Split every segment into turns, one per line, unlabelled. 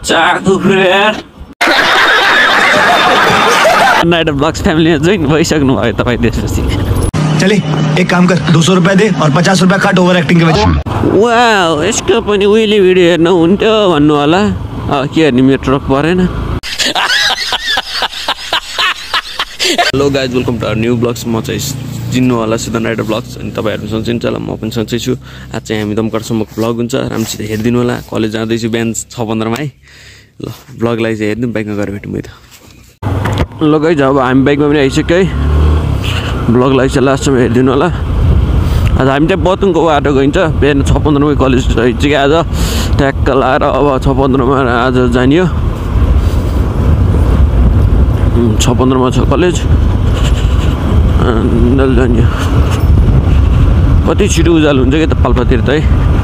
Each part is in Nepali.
चाकु फ्रेयर नाइट ब्लग्स फ्यामिलीमा जोइन भइसक्नु भयो तपाईँ त्यसपछि
चले एक काम कर 200 रुपया दे और 50 रुपया काट ओभर एक्टिङ के वजह
वाउ यसको पनि उहिले भिडियो हेर्नु हुन्थ्यो भन्नु होला के हेर्ने मेरो ट्रक परेन hello guys welcome to our new vlogs म चाहिँ चिन्नु होला सुदन राइडर ब्लग्स अनि तपाईहरु सन्चै होला म पनि सन्चै छु आज चाहिँ हामी दमकडासम्मको ब्लग हुन्छ राम्रोसित हेरिदिनु होला कलेज जाँदैछु बिहान 6:15 मा है ल ब्लगलाई चाहिँ हेर्नु बाइकमा गएर भेटौँ है त ल गाइज अब हामी बाइकमा पनि आइसक्यो है ब्लगलाई चाहिँ लास्टसम्म हेरिदिनु होला आज हामी चाहिँ बतुङको बाटो गइन्छ बिहान 6:15 मा कलेज चाहिँ आज ट्याक्क लाएर अब 6:15 मा आज जानियो 6:15 मा छ कलेज जानियो कति छिटो उज्यालो हुन्छ कि त पाल्पातिर त है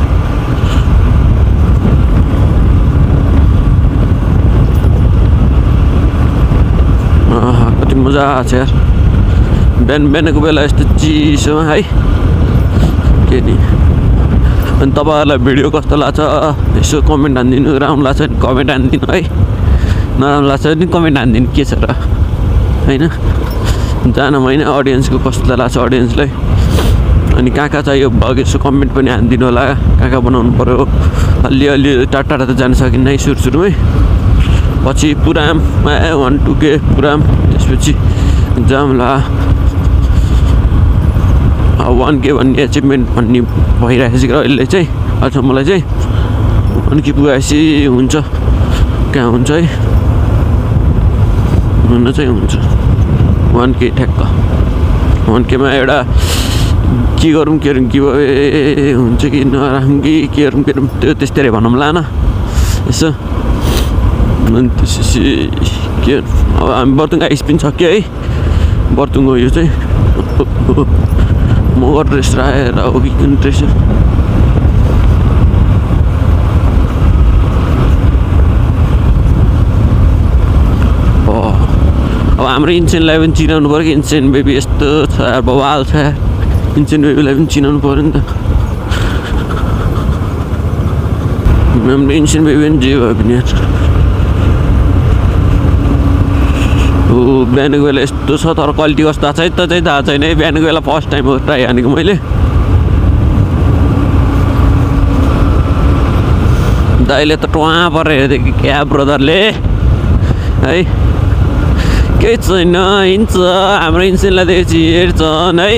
कति मजा आछ यार बिहानको बेला यस्तो चिसोमा है के नि अनि तपाईहरुलाई भिडियो कस्तो लाग्छ यसो कमेन्ट हान्दिनु राम्रो लाग्छ भने कमेन्ट हान्दिनु है नराम्रो लाग्छ भने कमेन्ट हान्दिनु के छ र हैन जान होइन अडियन्सको कस्तो लाग्छ अडियन्सलाई अनि कहाँ चाहियो भग यसो कमेन्ट पनि हान्दिनु होला कहाँ बनाउनु पर्यो अलि टाढा त जान सकिन्न है सुरुमै पछि पुराम 1-2 के पुराम त्यसपछि जामला 1K भन्ने एचिभमेन्ट भन्ने भइरहेको छ अहिले चाहिँ अहिलेसम्मलाई चाहिँ अनि के पुगेपछि हुन्छ कहाँ हुन्छ है हुन चाहिँ हुन्छ 1K ठ्याक्क 1K मा एउटा के गरौँ के हुन्छ कि नराम्रो कि के गरौँ त्यो त्यस्तै भनौँला न यसो अनि त्यसपछि के अब हामी बर्तुङ आइसपिन सक्यो है बर्तुङको यो चाहिँ मगर ड्रेस आएर हो कि कुन ड्रेस अब हाम्रो इन्सेनलाई पनि चिनाउनु पऱ्यो कि इन्सेन बेबी यस्तो छ बवाल छ इन्सेन बेबीलाई पनि चिनाउनु पऱ्यो नि त हाम्रो इन्सेन बेबी पनि जे भयो पनि बिहानको बेला यस्तो छ तर क्वालिटी कस्तो छ त चाहिँ थाहा छैन है बिहानको बेला फर्स्ट टाइम हो ट्राई हानेको मैले दाइले त टुवा परेर हेर्दै कि क्या ब्रदरले है केही छैन हिँड्छ हाम्रो इन्सेनलाई देखेपछि हेर्छन् है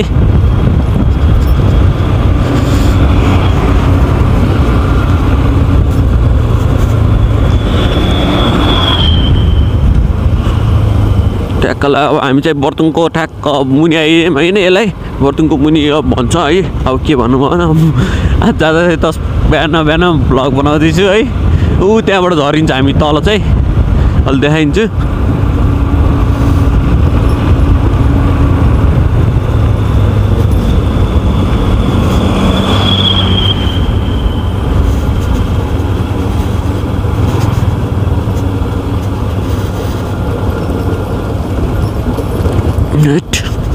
ठ्याक्क अब हामी चाहिँ बर्तुङको ठ्याक्क मुनि आइम होइन यसलाई बर्तुङको मुनि भन्छ है अब के भन्नु भएन आज जाँदा चाहिँ बिहान भ्लग बनाउँदैछु है ऊ त्यहाँबाट झरिन्छ हामी तल चाहिँ अलि देखाइन्छु Right.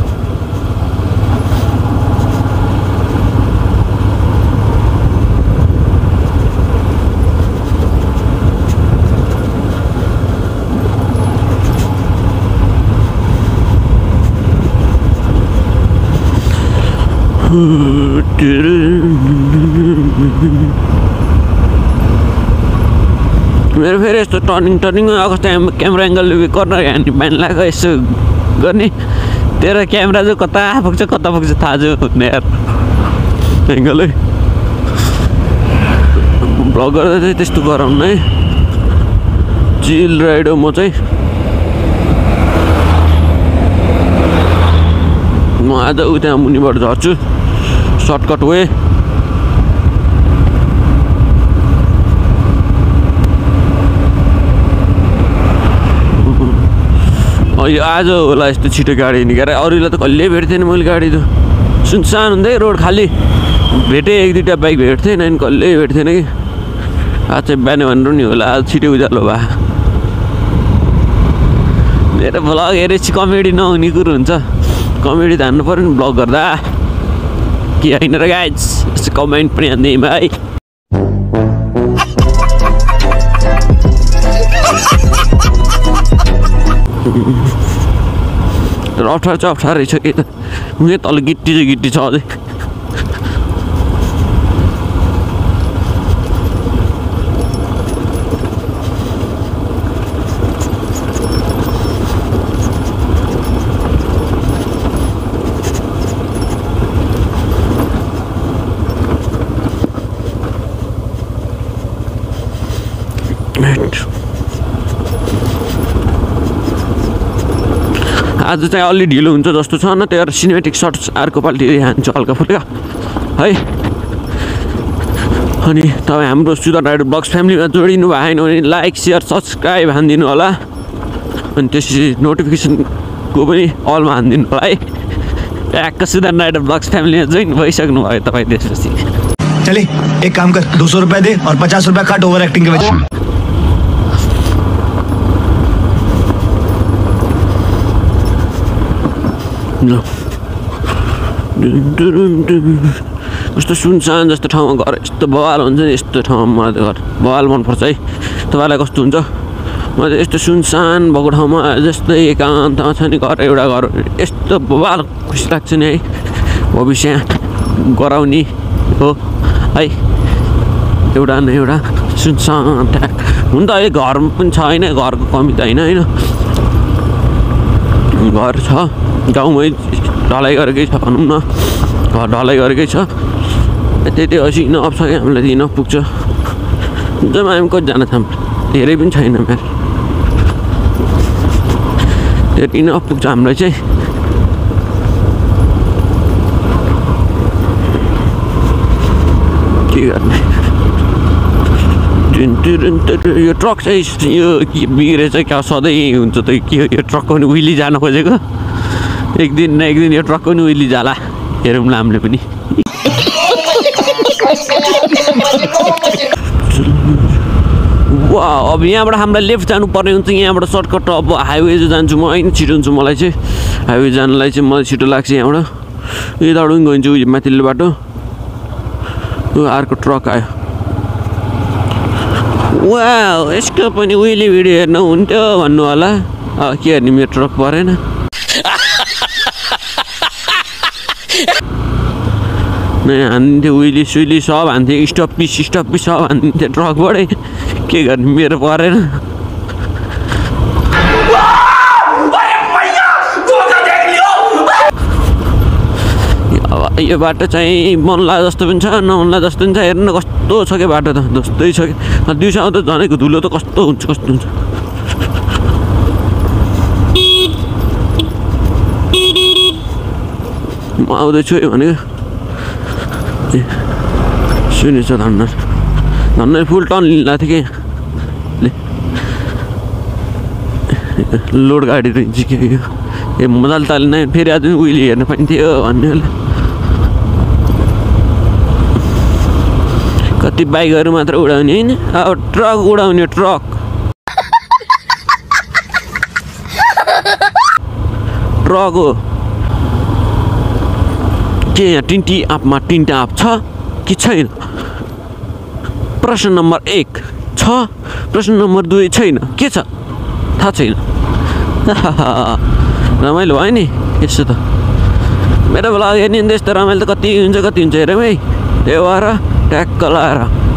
मेरो फेरि यस्तो टर्निङ आएको camera angle corner hand band लाग्यो यसो गर्ने तेरो क्यामेरा चाहिँ कता पुग्छ थाहा छ भन्ने यार एङ्गलै भ्लग गर्दा चाहिँ त्यस्तो गराउनु है चिल राइड हो म चाहिँ म आज उ त्यहाँ मुनिबाट झर्छु सर्टकट वे यो आज होला यस्तो छिटो गाडी निकालेर अरूलाई त कहिले भेट्थेन मैले गाडी त सुनसान हुँदै रोड खाली भेटेँ 1-2टा बाइक भेट्थेन अनि कहिले भेट्थेन कि आज चाहिँ बिहान भनेर नि होला आज छिटो उज्यालो भए मेरो भ्लग हेरेपछि कमेडी नहुने कुरो हुन्छ कमेडी त हान्नु पऱ्यो नि भ्लग गर्दा के होइन र गाइज यसो कमेन्ट पनि हान्दिउँ है तर अप्ठ्यारै छ कि त उही तल गिट्टी छ अझै आज चाहिँ अलि ढिलो हुन्छ जस्तो छ न त्यही सिनेमेटिक सर्ट्स अर्कोपालि हान्छु हल्का फुल्का है अनि तपाईँ हाम्रो सुदन राइडर ब्लग्स फ्यामिलीमा जोडिनु भएन भने लाइक सेयर सब्सक्राइब हानिदिनु होला अनि त्यसपछि नोटिफिकेसनको पनि अलमा हानिदिनु होला है ट्याक्क सुदन राइडर ब्लग्स फ्यामिलीमा जोइन भइसक्नु भयो तपाईँ त्यसपछि
चले एक काम कर 200 रुपए दे और 50 रुपए काट ओवर एक्टिंग के वजह
कस्तो सुनसान जस्तो ठाउँमा घर यस्तो बवाल हुन्छ नि यस्तो ठाउँमा मलाई त घर बवाल मनपर्छ है तपाईँलाई कस्तो हुन्छ मलाई त यस्तो सुनसान भएको ठाउँमा जस्तै एकान्तमा छ नि घर एउटा घर यस्तो बवाल खुसी लाग्छ नि है भविष्य गराउने हो है एउटा न एउटा सुनसान ट्याक हुन त अहिले घर पनि छ होइन घरको कमी त होइन घर छ गाउँमै ढलाइ गरेकै छ भनौँ न घर ढलाइ गरेकै छ त्यति असी इनफ छ कि हामीलाई इनफ पुग्छ जम्मा हामी कतिजना छौँ धेरै पनि छैन मेरो त्यति इनफ पुग्छ हामीलाई चाहिँ के गर्ने यो ट्रक चाहिँ यो बिग्रेछ क्या सधैँ हुन्छ त के यो ट्रकको पनि उइली जान खोजेको एक दिन न एक दिन यो ट्रकको पनि उइली जाला हेरौँला हामीले पनि वा अब यहाँबाट हामीलाई लेफ्ट जानुपर्ने हुन्छ यहाँबाट सर्टकट अब हाइवे जान्छु म होइन छिटो हुन्छ मलाई चाहिँ हाइवे जानलाई चाहिँ मलाई छिटो लाग्छ यहाँबाट यताबाट पनि गइन्छु उयो माथिल्लो बाटो अर्को ट्रक आयो वा यसको पनि उहिले भिडियो हेर्नु हुन्थ्यो भन्नु होला के हेर्ने मेरो ट्रक परेन नै हान्थ्यो उहिले सुइली सब हान्थ्यो स्टप्पी सब हान्थ्यो ट्रकबाटै के गर्ने मेरो परेन यो बाटो चाहिँ मनला जस्तो पनि छ नमनला जस्तो पनि छ हेर्नु कस्तो छ क्या बाटो त जस्तै छ कि दिउँसो त झनेको धुलो त कस्तो हुन्छ म आउँदैछु है भनेको सुनेछ धन्न फुल टर्न लिँदा थियो कि लोड गाडी रहेछ कि ए मजाले तालिँदा फेरि आज उहिले हेर्नु पाइन्थ्यो भन्ने कति बाइकहरू मात्र उडाउने होइन अब ट्रक उडाउने ट्रक हो के यहाँ टिन्टी आपमा तिनवटा आप छ कि छैन प्रश्न नम्बर 1 छ प्रश्न नम्बर 2 छैन के छ थाहा छैन रमाइलो भयो नि यसो त मेरो ब्लग हेर्ने नि त्यस्तो रमाइलो त कति हुन्छ हेरौँ है त्यही भएर ट्याक्क लाएर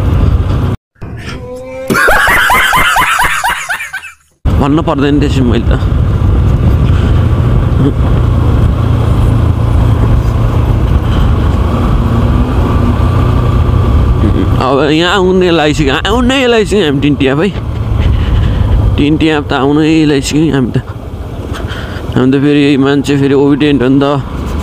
भन्नु पर्दैन त्यसै मैले त अब यहाँ आउनै लगाइसक्यो हामी टिन्टियाप है टिन्टियाप त आउनै लगाइसक्यो हामी त फेरि मान्छे फेरि ओबिडियन्ट हो नि त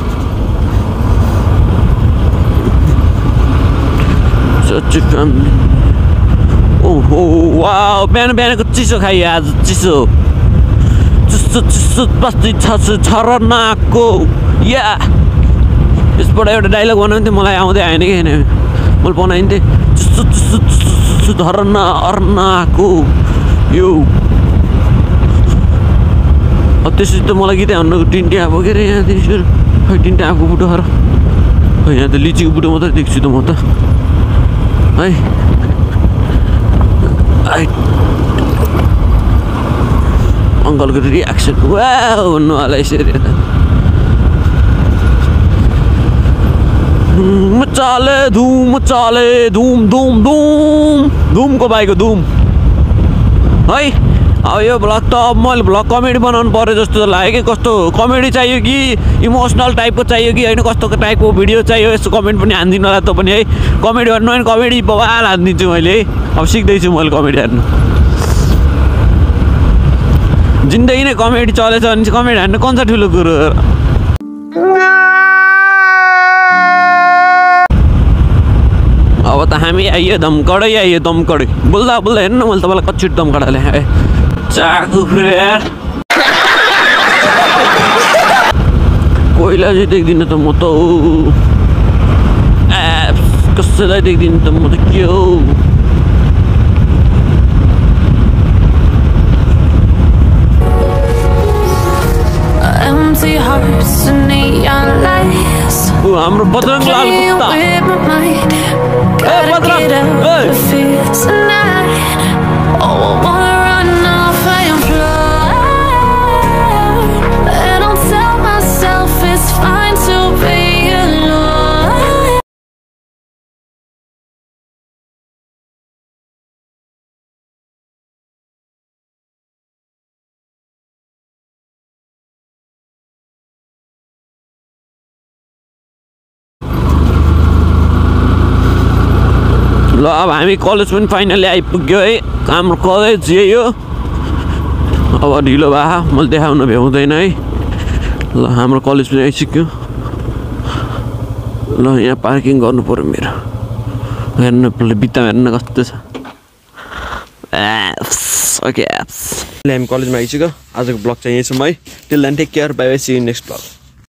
ओहो वा बिहानको चिसो खाइयो आज चिसो बस्ती छरनाको या यसबाट एउटा डाइलग बनाउँथेँ मलाई आउँदै आएन कि होइन मैले बनाइन्थेँ धरना अर्नाको यो त्यसपछि त मलाई गीतै भन्नु टिन्टी आएको के अरे यहाँ खै टिन्टी आएको बुटोहरू खै यहाँ त लिचीको बुटो मात्रै देख्छु त म त है अङ्कलको रियाक्सन वाउ भन्नुवाला यसरी मचाले धुम धुम धुम धुमको बाइकको धुम है। अब यो भ्लग त अब मैले भ्लग कमेडी बनाउनु पर्यो जस्तो त लाग्यो कि कस्तो कमेडी चाहियो कि इमोसनल टाइपको चाहियो कि होइन कस्तो टाइपको भिडियो चाहियो यस्तो कमेन्ट पनि हानिदिनु होला त पनि है। कमेडी गर्नु होइन कमेडी बवाल हानिदिन्छु मैले है। अब सिक्दैछु मैले कमेडी हान्नु जिन्दगी नै कमेडी चलेछ भने चाहिँ कमेडी हान्नु कन्छ ठुलो कुरो। अब त हामी आइयो दमकडै आइयो दमकडै बोल्दा बोल्दा हेर्नु मैले तपाईँलाई कच्ची दमकडा ल्याएँ चाकु कोइला चाहिँ देख्दिनँ त म त कसैलाई देख्दिनँ त म त के हो। हाम्रो बजरङ लाल कुत्ता ल अब हामी कलेज पनि फाइनली आइपुग्यो है। हाम्रो कलेज यही हो। अब ढिलो भए मैले देखाउन भ्याउँदैन है। ल हाम्रो कलेज पनि आइसक्यो। ल यहाँ पार्किङ गर्नु पर्यो मेरो हेर्नु बित्ता हेर्नु कस्तो छ ओके हामी कलेजमा आइसक्यो। आजको ब्लग चाहिँ यहीँसम्म है। Till then take care bye bye see you next blog.